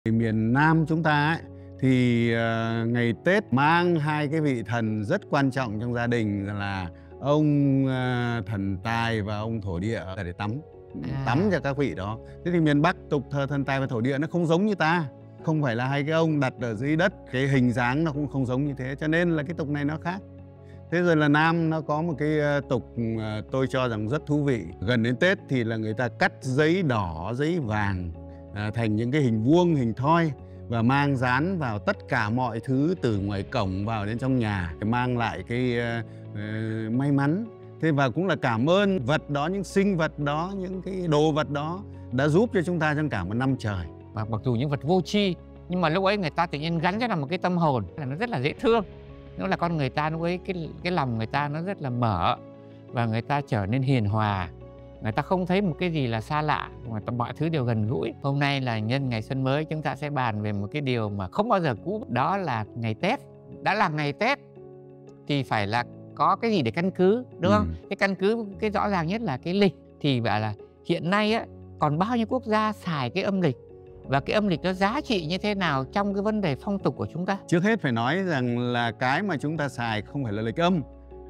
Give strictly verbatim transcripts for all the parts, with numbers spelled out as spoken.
Miền Nam chúng ta ấy, thì uh, ngày Tết mang hai cái vị thần rất quan trọng trong gia đình là ông uh, thần tài và ông thổ địa để tắm à. tắm cho các vị đó. Thế thì miền Bắc tục thờ thần tài và thổ địa nó không giống như ta, không phải là hai cái ông đặt ở dưới đất, cái hình dáng nó cũng không giống như thế, cho nên là cái tục này nó khác. Thế rồi là Nam nó có một cái tục tôi cho rằng rất thú vị. Gần đến Tết thì là người ta cắt giấy đỏ, giấy vàng à, thành những cái hình vuông, hình thoi và mang dán vào tất cả mọi thứ từ ngoài cổng vào đến trong nhà, mang lại cái uh, may mắn. Thế và cũng là cảm ơn vật đó, những sinh vật đó, những cái đồ vật đó đã giúp cho chúng ta trong cả một năm trời. Và mặc dù những vật vô tri, nhưng mà lúc ấy người ta tự nhiên gắn cho là một cái tâm hồn, là nó rất là dễ thương. Nó là con người ta lúc ấy cái cái lòng người ta nó rất là mở và người ta trở nên hiền hòa. Người ta không thấy một cái gì là xa lạ, mà mọi thứ đều gần gũi. Hôm nay là nhân ngày xuân mới, chúng ta sẽ bàn về một cái điều mà không bao giờ cũ, đó là ngày Tết. Đã là ngày Tết thì phải là có cái gì để căn cứ, đúng không? Ừ. Cái căn cứ cái rõ ràng nhất là cái lịch. Thì bảo là hiện nay á, còn bao nhiêu quốc gia xài cái âm lịch, và cái âm lịch nó giá trị như thế nào trong cái vấn đề phong tục của chúng ta? Trước hết phải nói rằng là cái mà chúng ta xài không phải là lịch âm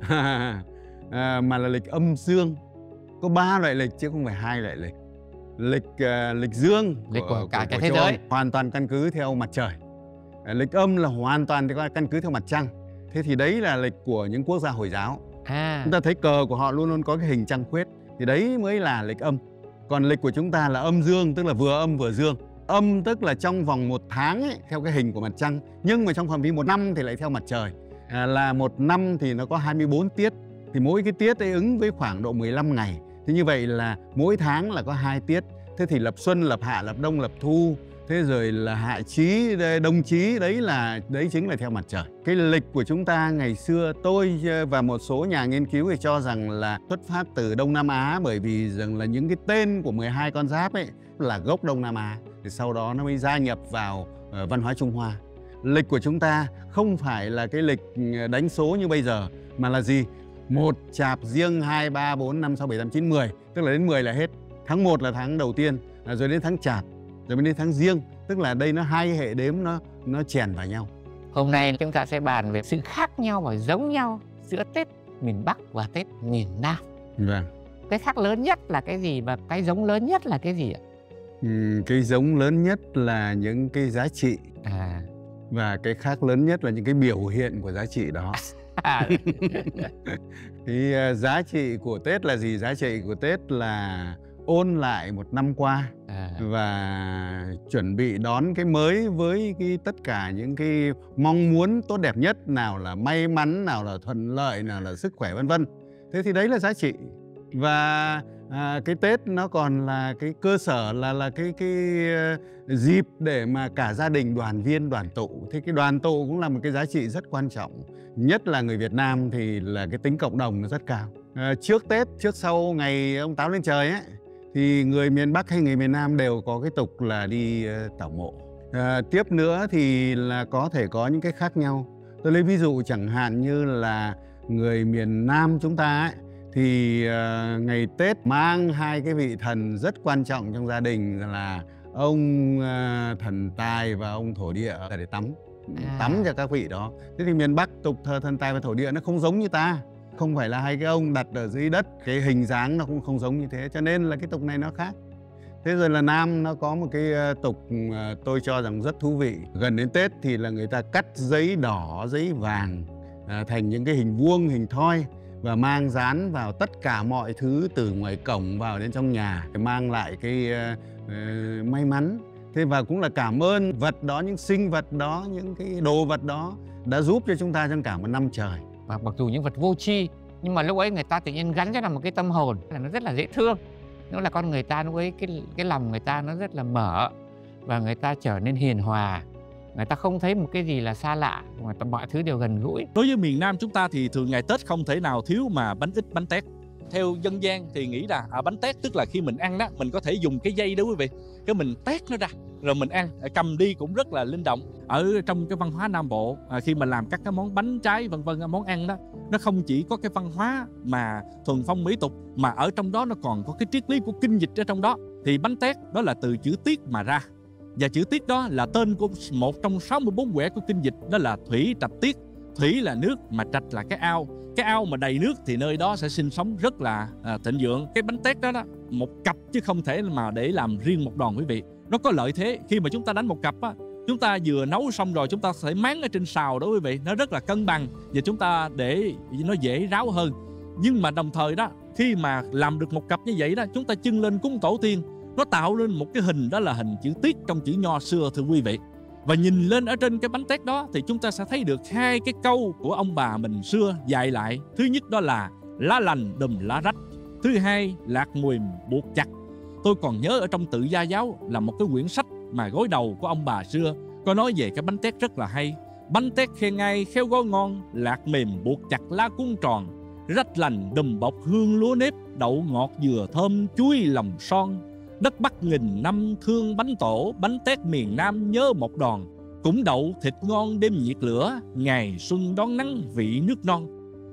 à, mà là lịch âm dương. Có ba loại lịch chứ không phải hai loại lịch. Lịch uh, lịch dương lịch của, của cả của, cái của thế giới hoàn toàn căn cứ theo mặt trời. À, lịch âm là hoàn toàn căn cứ theo mặt trăng. Thế thì đấy là lịch của những quốc gia Hồi giáo. À. Chúng ta thấy cờ của họ luôn luôn có cái hình trăng khuyết, thì đấy mới là lịch âm. Còn lịch của chúng ta là âm dương, tức là vừa âm vừa dương. Âm tức là trong vòng một tháng ấy, theo cái hình của mặt trăng, nhưng mà trong phạm vi một năm thì lại theo mặt trời. À, là một năm thì nó có hai mươi bốn tiết, thì mỗi cái tiết ấy ứng với khoảng độ mười lăm ngày. Thế như vậy là mỗi tháng là có hai tiết. Thế thì lập xuân, lập hạ, lập đông, lập thu. Thế rồi là hạ chí, đông chí, đấy là đấy chính là theo mặt trời. Cái lịch của chúng ta ngày xưa, tôi và một số nhà nghiên cứu thì cho rằng là xuất phát từ Đông Nam Á, bởi vì rằng là những cái tên của mười hai con giáp ấy là gốc Đông Nam Á. Thì sau đó nó mới gia nhập vào uh, văn hóa Trung Hoa. Lịch của chúng ta không phải là cái lịch đánh số như bây giờ, mà là gì? Một Chạp, Giêng, hai, ba, bốn, năm, sáu, bảy, tám, chín, mười. Tức là đến mười là hết. Tháng một là tháng đầu tiên, rồi đến tháng Chạp, rồi đến tháng Giêng. Tức là đây nó hai hệ đếm nó nó chèn vào nhau. Hôm nay chúng ta sẽ bàn về sự khác nhau và giống nhau giữa Tết miền Bắc và Tết miền Nam. Vâng. Cái khác lớn nhất là cái gì và cái giống lớn nhất là cái gì ạ? Ừ, cái giống lớn nhất là những cái giá trị à. Và cái khác lớn nhất là những cái biểu hiện của giá trị đó. Thì uh, giá trị của Tết là gì? Giá trị của Tết là ôn lại một năm qua à. Và chuẩn bị đón cái mới với cái tất cả những cái mong muốn tốt đẹp nhất, nào là may mắn, nào là thuận lợi, nào là sức khỏe, vân vân. Thế thì đấy là giá trị. Và à, cái Tết nó còn là cái cơ sở, là là cái cái uh, dịp để mà cả gia đình đoàn viên đoàn tụ. Thế cái đoàn tụ cũng là một cái giá trị rất quan trọng. Nhất là người Việt Nam thì là cái tính cộng đồng nó rất cao. À, trước Tết, trước sau ngày ông Táo lên trời ấy, thì người miền Bắc hay người miền Nam đều có cái tục là đi uh, tảo mộ. À, tiếp nữa thì là có thể có những cái khác nhau. Tôi lấy ví dụ chẳng hạn như là người miền Nam chúng ta ấy, thì uh, ngày Tết mang hai cái vị thần rất quan trọng trong gia đình là ông uh, thần tài và ông thổ địa để tắm à. tắm cho các vị đó. Thế thì miền Bắc tục thờ thần tài và thổ địa nó không giống như ta, không phải là hai cái ông đặt ở dưới đất, cái hình dáng nó cũng không giống như thế, cho nên là cái tục này nó khác. Thế rồi là Nam nó có một cái tục tôi cho rằng rất thú vị. Gần đến Tết thì là người ta cắt giấy đỏ, giấy vàng à, thành những cái hình vuông, hình thoi và mang dán vào tất cả mọi thứ từ ngoài cổng vào đến trong nhà, mang lại cái uh, may mắn. Thế và cũng là cảm ơn vật đó, những sinh vật đó, những cái đồ vật đó đã giúp cho chúng ta trong cả một năm trời. Và mặc dù những vật vô tri, nhưng mà lúc ấy người ta tự nhiên gắn cho là một cái tâm hồn, là nó rất là dễ thương. Nó là con người ta lúc ấy cái cái lòng người ta nó rất là mở và người ta trở nên hiền hòa. Người ta không thấy một cái gì là xa lạ, mà mọi thứ đều gần gũi. Đối với miền Nam chúng ta thì thường ngày Tết không thể nào thiếu mà bánh ít, bánh tét. Theo dân gian thì nghĩ là à, bánh tét tức là khi mình ăn đó, mình có thể dùng cái dây đó quý vị, cái mình tét nó ra rồi mình ăn, cầm đi cũng rất là linh động. Ở trong cái văn hóa Nam Bộ, à, khi mà làm các cái món bánh trái vân vân, món ăn đó, nó không chỉ có cái văn hóa mà thuần phong mỹ tục, mà ở trong đó nó còn có cái triết lý của kinh dịch ở trong đó. Thì bánh tét đó là từ chữ tiết mà ra. Và chữ Tiết đó là tên của một trong sáu mươi bốn quẻ của kinh dịch, đó là Thủy Trạch Tiết. Thủy là nước, mà trạch là cái ao. Cái ao mà đầy nước thì nơi đó sẽ sinh sống rất là à, thịnh vượng. Cái bánh tét đó, đó một cặp chứ không thể mà để làm riêng một đòn quý vị. Nó có lợi thế khi mà chúng ta đánh một cặp á, chúng ta vừa nấu xong rồi chúng ta sẽ máng ở trên xào đó quý vị. Nó rất là cân bằng và chúng ta để nó dễ ráo hơn. Nhưng mà đồng thời đó, khi mà làm được một cặp như vậy đó, chúng ta chưng lên cúng tổ tiên, nó tạo lên một cái hình, đó là hình chữ Tiết trong chữ nho xưa thưa quý vị. Và nhìn lên ở trên cái bánh tét đó thì chúng ta sẽ thấy được hai cái câu của ông bà mình xưa dạy lại. Thứ nhất đó là lá lành đùm lá rách. Thứ hai lạc mùi buộc chặt. Tôi còn nhớ ở trong Tự Gia Giáo là một cái quyển sách mà gối đầu của ông bà xưa có nói về cái bánh tét rất là hay. Bánh tét khen ngay khéo gói ngon, lạc mềm buộc chặt lá cuốn tròn, rách lành đùm bọc hương lúa nếp, đậu ngọt dừa thơm chuối lòng son. Đất Bắc nghìn năm thương bánh tổ, bánh tét miền Nam nhớ một đòn. Cũng đậu thịt ngon đêm nhiệt lửa, ngày xuân đón nắng vị nước non.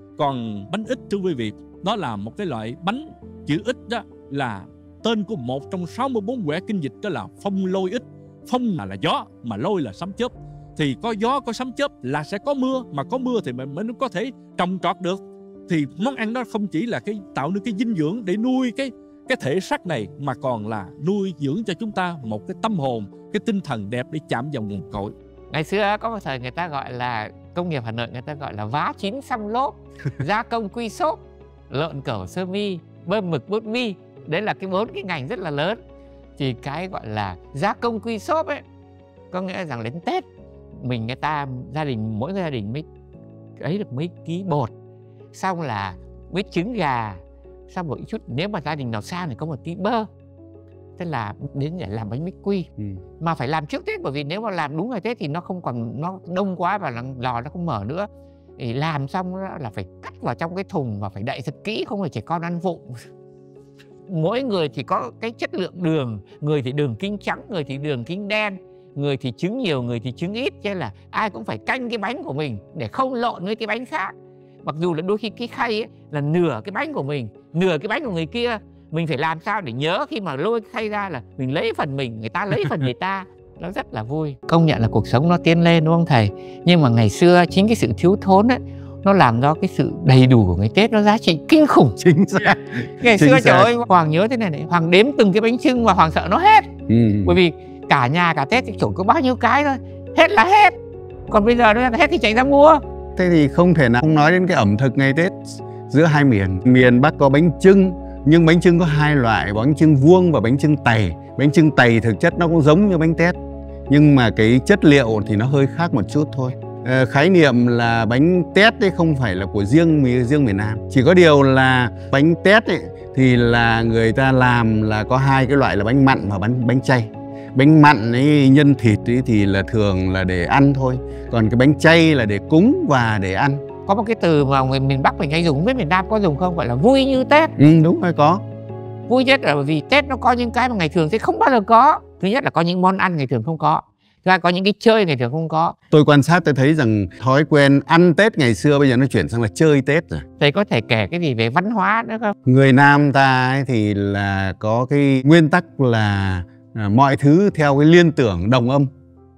Còn bánh ít thưa quý vị, đó là một cái loại bánh, chữ ít đó là tên của một trong sáu mươi bốn quẻ kinh dịch, đó là phong lôi ích. Phong là, là gió, mà lôi là sấm chớp. Thì có gió có sấm chớp là sẽ có mưa, mà có mưa thì mình mới có thể trồng trọt được. Thì món ăn đó không chỉ là cái tạo nên cái dinh dưỡng để nuôi cái cái thể xác này, mà còn là nuôi dưỡng cho chúng ta một cái tâm hồn, cái tinh thần đẹp để chạm vào nguồn cội. Ngày xưa có một thời người ta gọi là công nghiệp Hà Nội, người ta gọi là vá chín xăm lốp, gia công quy xốp, lợn cẩu sơ mi, bơm mực bút mi. Đấy là cái bốn cái ngành rất là lớn. Thì cái gọi là gia công quy xốp ấy, có nghĩa rằng đến Tết mình người ta gia đình mỗi gia đình mới ấy được mấy ký bột, xong là mấy trứng gà, xong một chút, nếu mà gia đình nào sang thì có một tí bơ. Thế là đến để làm bánh bích quy. ừ. Mà phải làm trước Tết, bởi vì nếu mà làm đúng ngày Tết thì nó không còn, nó đông quá và lò nó không mở nữa. Thì làm xong là phải cắt vào trong cái thùng và phải đậy thật kỹ, không phải trẻ con ăn vụng. Mỗi người thì có cái chất lượng đường, người thì đường kính trắng, người thì đường kính đen, người thì trứng nhiều, người thì trứng ít. Cho nên là ai cũng phải canh cái bánh của mình để không lộn với cái bánh khác. Mặc dù là đôi khi cái khay ấy là nửa cái bánh của mình, nửa cái bánh của người kia, mình phải làm sao để nhớ khi mà lôi cái khay ra là mình lấy phần mình, người ta lấy phần người ta. Nó rất là vui. Công nhận là cuộc sống nó tiến lên đúng không thầy? Nhưng mà ngày xưa chính cái sự thiếu thốn ấy, nó làm cho cái sự đầy đủ của ngày Tết nó giá trị kinh khủng. Chính xác. Ngày Chính xưa xác. trời ơi, Hoàng nhớ thế này này, Hoàng đếm từng cái bánh chưng và Hoàng sợ nó hết. ừ. Bởi vì cả nhà cả Tết thì chỉ có bao nhiêu cái thôi, hết là hết. Còn bây giờ nó hết thì chạy ra mua. Thế thì không thể nào không nói đến cái ẩm thực ngày Tết giữa hai miền. Miền Bắc có bánh chưng, nhưng bánh chưng có hai loại, bánh chưng vuông và bánh chưng tày. Bánh chưng tày thực chất nó cũng giống như bánh tét, nhưng mà cái chất liệu thì nó hơi khác một chút thôi. À, khái niệm là bánh tét ấy không phải là của riêng riêng miền Nam. Chỉ có điều là bánh tét ấy thì là người ta làm là có hai cái loại là bánh mặn và bánh bánh chay. Bánh mặn ấy nhân thịt ấy thì là thường là để ăn thôi, còn cái bánh chay là để cúng và để ăn. Có một cái từ mà người miền Bắc mình hay dùng, không biết miền Nam có dùng không, gọi là vui như Tết. Ừ, đúng rồi, có. Vui nhất là bởi vì Tết nó có những cái mà ngày thường sẽ không bao giờ có. Thứ nhất là có những món ăn ngày thường không có. Thứ hai có những cái chơi ngày thường không có. Tôi quan sát tôi thấy rằng thói quen ăn Tết ngày xưa bây giờ nó chuyển sang là chơi Tết rồi. Thầy có thể kể cái gì về văn hóa nữa không? Người Nam ta ấy thì là có cái nguyên tắc là à, mọi thứ theo cái liên tưởng đồng âm.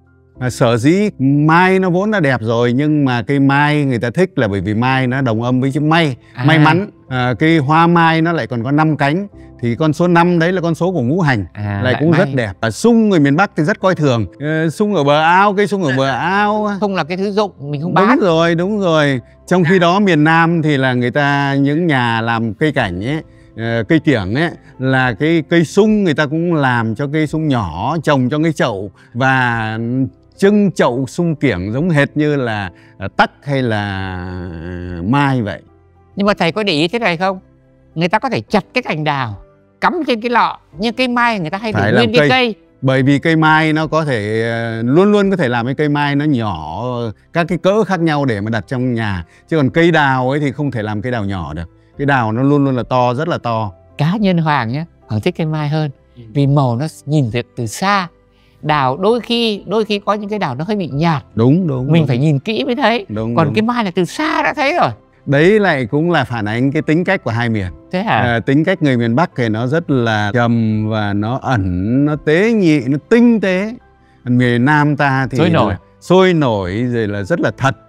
À, sở dĩ mai nó vốn đã đẹp rồi, nhưng mà cây mai người ta thích là bởi vì mai nó đồng âm với chữ may, à. may mắn. À, cây hoa mai nó lại còn có năm cánh, thì con số năm đấy là con số của ngũ hành, à, lại cũng may. Rất đẹp. À, sung người miền Bắc thì rất coi thường. À, sung ở bờ ao, cây sung ở bờ ao. Không là cái thứ dụng mình không bán. Đúng rồi, đúng rồi. Trong khi đó miền Nam thì là người ta, những nhà làm cây cảnh ấy, cây kiểng ấy, là cái cây sung người ta cũng làm cho cây sung nhỏ, trồng cho cái chậu và trưng chậu sung kiểng giống hệt như là tắc hay là mai vậy. Nhưng mà thầy có để ý thế này không? Người ta có thể chặt cái cành đào cắm trên cái lọ, nhưng cây mai người ta hay để nguyên cái cây. cây. Bởi vì cây mai nó có thể luôn luôn có thể làm cái cây mai nó nhỏ, các cái cỡ khác nhau để mà đặt trong nhà. Chứ còn cây đào ấy thì không thể làm cây đào nhỏ được. Cái đào nó luôn luôn là to, rất là to. Cá nhân Hoàng nhé, Hoàng thích cây mai hơn. Vì màu nó nhìn từ, từ xa. Đào đôi khi đôi khi có những cái đào nó hơi bị nhạt. Đúng đúng. Mình đúng. phải nhìn kỹ mới thấy. Đúng, Còn đúng. cái mai là từ xa đã thấy rồi. Đấy lại cũng là phản ánh cái tính cách của hai miền. Thế hả? À, tính cách người miền Bắc thì nó rất là trầm và nó ẩn, nó tế nhị, nó tinh tế. Miền Nam ta thì sôi nổi, là sôi nổi rồi là rất là thật,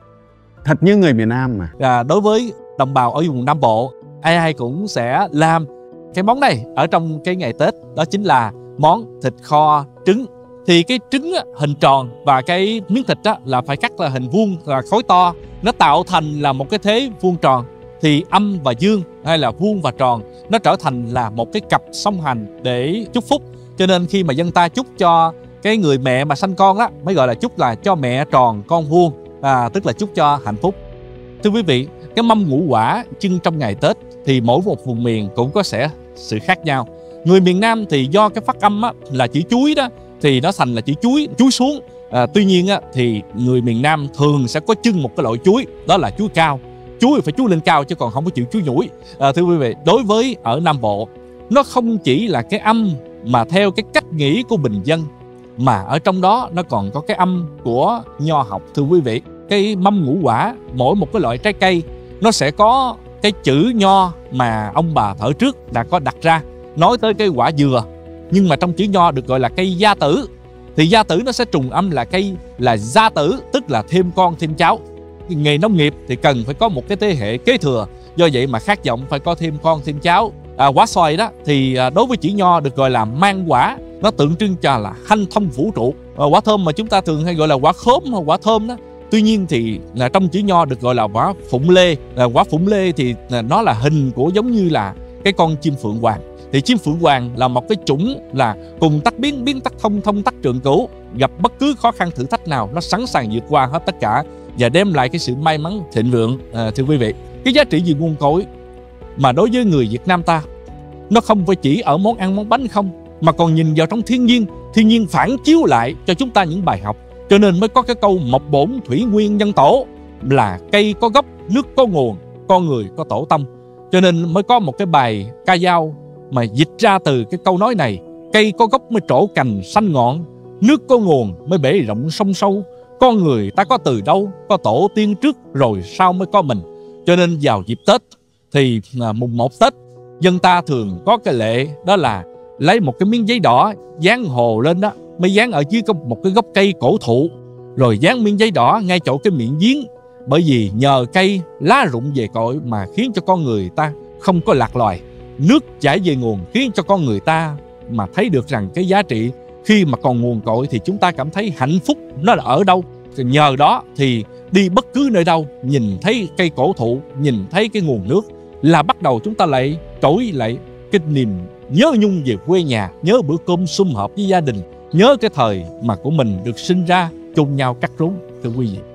thật như người miền Nam mà. À, đối với đồng bào ở vùng Nam Bộ, ai ai cũng sẽ làm cái món này ở trong cái ngày Tết, đó chính là món thịt kho trứng. Thì cái trứng á, hình tròn và cái miếng thịt á, là phải cắt là hình vuông và khối to, nó tạo thành là một cái thế vuông tròn. Thì âm và dương hay là vuông và tròn nó trở thành là một cái cặp song hành để chúc phúc. Cho nên khi mà dân ta chúc cho cái người mẹ mà sanh con á, mới gọi là chúc là cho mẹ tròn con vuông, à, tức là chúc cho hạnh phúc. Thưa quý vị, cái mâm ngũ quả trưng trong ngày Tết thì mỗi một vùng miền cũng có sẽ sự khác nhau. Người miền Nam thì do cái phát âm á, là chữ chuối đó thì nó thành là chữ chuối, chuối xuống. À, tuy nhiên á, thì người miền Nam thường sẽ có chưng một cái loại chuối, đó là chuối cao. Chuối phải chuối lên cao chứ còn không có chịu chuối nhủi. À, thưa quý vị, đối với ở Nam Bộ, nó không chỉ là cái âm mà theo cái cách nghĩ của bình dân, mà ở trong đó nó còn có cái âm của nho học. Thưa quý vị, cái mâm ngũ quả, mỗi một cái loại trái cây nó sẽ có cái chữ nho mà ông bà thở trước đã có đặt ra. Nói tới cái quả dừa, nhưng mà trong chữ nho được gọi là cây gia tử. Thì gia tử nó sẽ trùng âm là cây là gia tử, tức là thêm con thêm cháu. Nghề nông nghiệp thì cần phải có một cái thế hệ kế thừa, do vậy mà khát vọng phải có thêm con thêm cháu. À, quả xoài đó thì đối với chữ nho được gọi là mang quả, nó tượng trưng cho là hanh thông vũ trụ. À, quả thơm mà chúng ta thường hay gọi là quả khóm hoặc quả thơm đó, tuy nhiên thì là trong chữ nho được gọi là quả phụng lê. À, quả phụng lê thì nó là hình của giống như là cái con chim phượng hoàng. Thì chim phượng hoàng là một cái chủng là cùng tắc biến, biến tắc thông, thông tắc trường cửu. Gặp bất cứ khó khăn thử thách nào nó sẵn sàng vượt qua hết tất cả và đem lại cái sự may mắn thịnh vượng. À, thưa quý vị, cái giá trị về nguồn cội mà đối với người Việt Nam ta, nó không phải chỉ ở món ăn món bánh không, mà còn nhìn vào trong thiên nhiên. Thiên nhiên phản chiếu lại cho chúng ta những bài học. Cho nên mới có cái câu mộc bổn thủy nguyên nhân tổ, là cây có gốc, nước có nguồn, con người có tổ tông. Cho nên mới có một cái bài ca dao mà dịch ra từ cái câu nói này: cây có gốc mới trổ cành xanh ngọn, nước có nguồn mới bể rộng sông sâu, con người ta có từ đâu, có tổ tiên trước rồi sau mới có mình. Cho nên vào dịp Tết thì à, mùng một Tết, dân ta thường có cái lệ đó là lấy một cái miếng giấy đỏ dán hồ lên đó, mới dán ở dưới một cái gốc cây cổ thụ, rồi dán miếng giấy đỏ ngay chỗ cái miệng giếng. Bởi vì nhờ cây lá rụng về cội mà khiến cho con người ta không có lạc loài, nước chảy về nguồn khiến cho con người ta mà thấy được rằng cái giá trị khi mà còn nguồn cội thì chúng ta cảm thấy hạnh phúc nó là ở đâu. Thì nhờ đó thì đi bất cứ nơi đâu, nhìn thấy cây cổ thụ, nhìn thấy cái nguồn nước là bắt đầu chúng ta lại trỗi lại cái niềm nhớ nhung về quê nhà, nhớ bữa cơm sum họp với gia đình, nhớ cái thời mà của mình được sinh ra chung nhau cắt rốn. Thưa quý vị.